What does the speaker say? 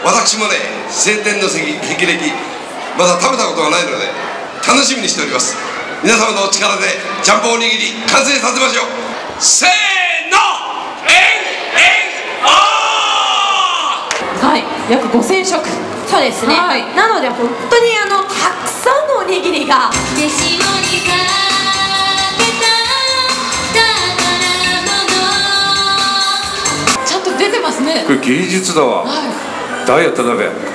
私もね、青天の霹靂まだ食べたことがないので楽しみにしております。皆様のお力でジャンボおにぎり完成させましょう。せーの、 はい、約5000食。 そうですね、 はい、なので本当にたくさんのおにぎりがちゃんと出てますね。 これ芸術だわ。はい、ダイヤ田辺。